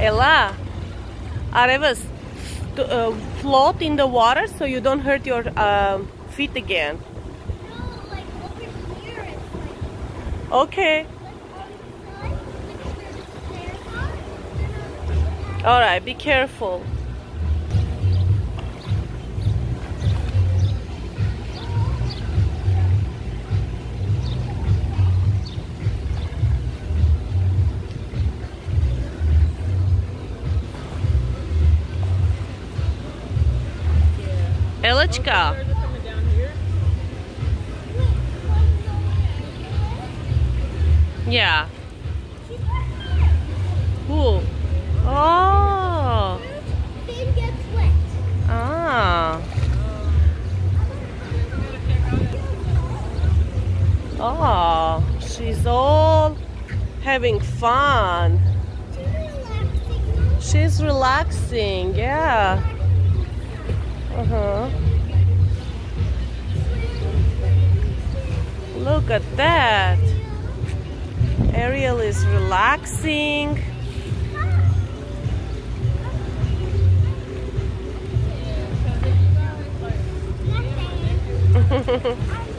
Ella, Arevas, float in the water so you don't hurt your feet again. No, like over here it's like... Okay. Like on the side, Alright, be careful. Elechka. Yeah. Who? Oh. Fin gets wet. Ah. Oh, she's all having fun. She's relaxing, yeah. Uh-huh. Look at that. Ariel is relaxing. Nothing.